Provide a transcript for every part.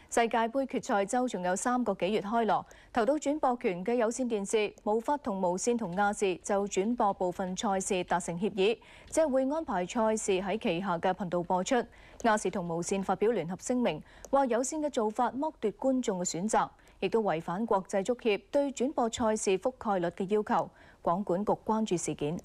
世界盃決賽周仲有3個幾月開鑼，投到轉播權嘅有線電視無法同無線同亞視就轉播部分賽事達成協議，即係會安排賽事喺旗下嘅頻道播出。亞視同無線發表聯合聲明，話有線嘅做法剝奪觀眾嘅選擇，亦都違反國際足協對轉播賽事覆蓋率嘅要求。廣管局關注事件。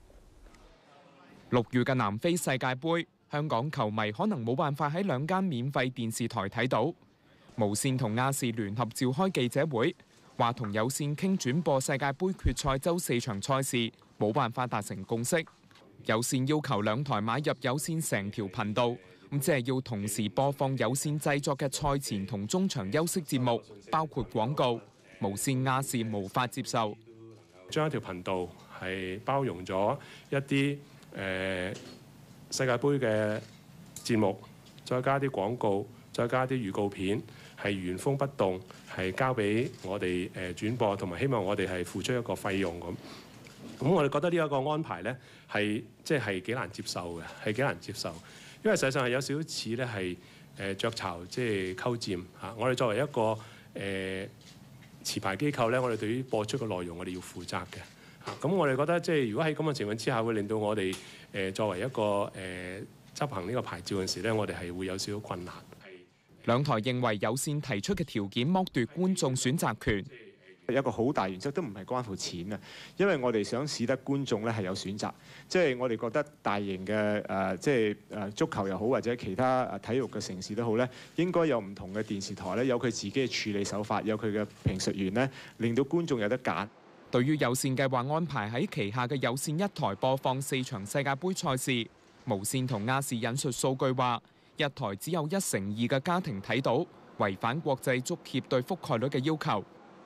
6月嘅南非世界盃，香港球迷可能冇辦法喺2間免費電視台睇到。無線同亞視聯合召開記者會，話同有線傾轉播世界盃決賽周4場賽事，冇辦法達成共識。有線要求2台買入有線成條頻道，咁即係要同時播放有線製作嘅賽前同中場休息節目，包括廣告。無線亞視無法接受， 將一條頻道係包容咗一啲世界盃嘅節目，再加啲廣告，再加啲預告片，係原封不動係交俾我哋轉播，同埋希望我哋係付出一個費用咁。咁我哋覺得呢一個安排呢，係即係幾難接受嘅，係幾難接受，因為實際上係有少少似咧係雀巢即係溝佔嚇。我哋作為一個持牌機構呢，我哋對於播出嘅內容我哋要負責嘅。咁我哋覺得即係如果喺咁嘅情況之下，會令到我哋作為一個執行呢個牌照嘅時呢，我哋係會有少少困難。 2台認為有線提出嘅條件剝奪觀眾選擇權。 一個好大原則都唔係關乎錢啊，因為我哋想使得觀眾咧係有選擇，即係我哋覺得大型嘅即係足球又好或者其他體育嘅城市都好咧，應該有唔同嘅電視台咧，有佢自己嘅處理手法，有佢嘅評述員咧，令到觀眾有得揀。 對於有線計劃安排喺旗下嘅有線1台播放4場世界盃賽事，無線同亞視引述數據話，1台只有1/2嘅家庭睇到，違反國際足協對覆蓋率嘅要求。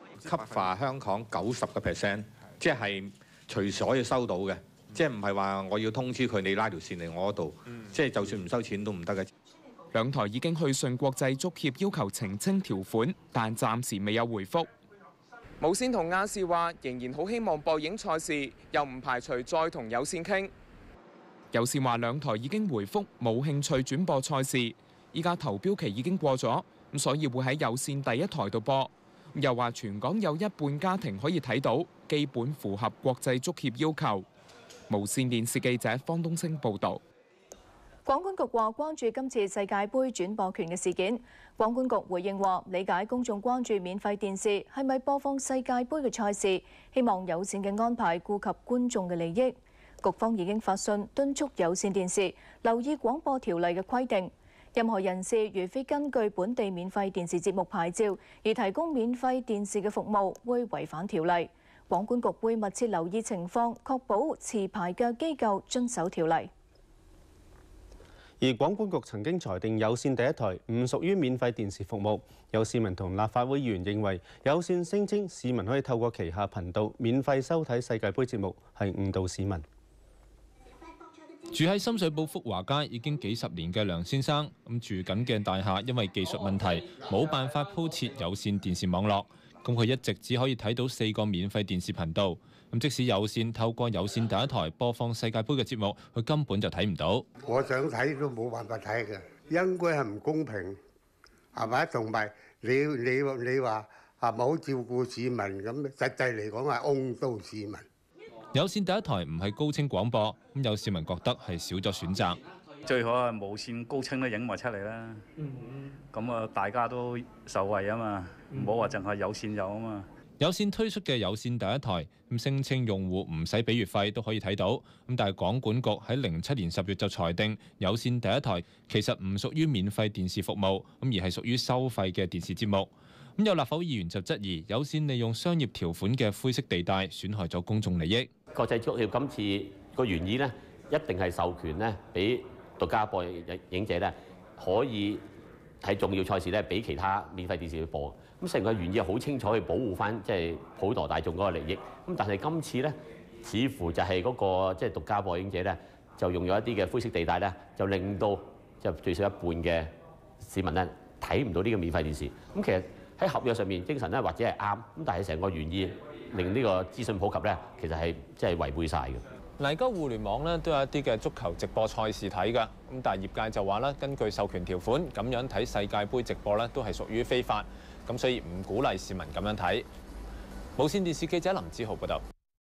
cover 香港90%，即係隨時可以收到嘅，即係唔係話我要通知佢你拉條線嚟我嗰度，即係就算唔收錢都唔得嘅。 2台已經去信國際足協要求澄清條款，但暫時未有回覆。無線同亞視話仍然好希望播映賽事，又唔排除再同有線傾。有線話2台已經回覆冇興趣轉播賽事，依家投標期已經過咗，咁所以會喺有線第1台度播。又話全港有1半家庭可以睇到，基本符合國際足協要求。無線電視記者方東升報導。 廣管局話關注今次世界盃轉播權嘅事件。廣管局回應話，理解公眾關注免費電視係咪播放世界盃嘅賽事，希望有線嘅安排顧及觀眾嘅利益。局方已經發信敦促有線電視留意廣播條例嘅規定。任何人士如非根據本地免費電視節目牌照而提供免費電視嘅服務，會違反條例。廣管局會密切留意情況，確保持牌嘅機構遵守條例。 而廣管局曾經裁定有線第1台唔屬於免費電視服務。有市民同立法會議員認為，有線聲稱市民可以透過旗下頻道免費收睇世界盃節目，係誤導市民。 住喺深水埗福華街已經幾十年嘅梁先生，住緊嘅大廈因為技術問題冇辦法鋪設有線電視網絡，佢一直只可以睇到4個免費電視頻道。即使有線透過有線第1台播放世界盃嘅節目，佢根本就睇唔到。 我想睇都冇辦法睇嘅，應該係唔公平，係咪？同埋你話係咪好照顧市民咁？實際嚟講係誤導市民。 有線第1台唔係高清廣播，有市民覺得係少咗選擇。 最好係無線高清都影埋出嚟啦。咁大家都受惠啊嘛，唔好話淨係有線有啊嘛。 有線推出嘅有線第1台，聲稱用戶唔使俾月費都可以睇到。但係廣管局喺07年10月就裁定有線第1台其實唔屬於免費電視服務，而係屬於收費嘅電視節目。有立法會議員就質疑有線利用商業條款嘅灰色地帶，損害咗公眾利益。 國際足協今次個原意呢，一定係授權呢，俾獨家播映者呢，可以喺重要賽事呢，俾其他免費電視去播。咁成個原意係好清楚去保護翻即係普羅大眾嗰個利益。咁但係今次呢，似乎就係嗰個即係獨家播映者呢，就用咗一啲嘅灰色地帶呢，就令到就最少一半嘅市民呢，睇唔到呢個免費電視。咁其實喺合約上面精神咧，或者係啱，咁但係成個原意令呢個資訊普及咧，其實係即係違背晒嘅。 嗱，而家互聯網咧都有一啲嘅足球直播賽事睇㗎，咁但係業界就話咧，根據授權條款，咁樣睇世界盃直播咧都係屬於非法，咁所以唔鼓勵市民咁樣睇。無線電視記者林志豪報道。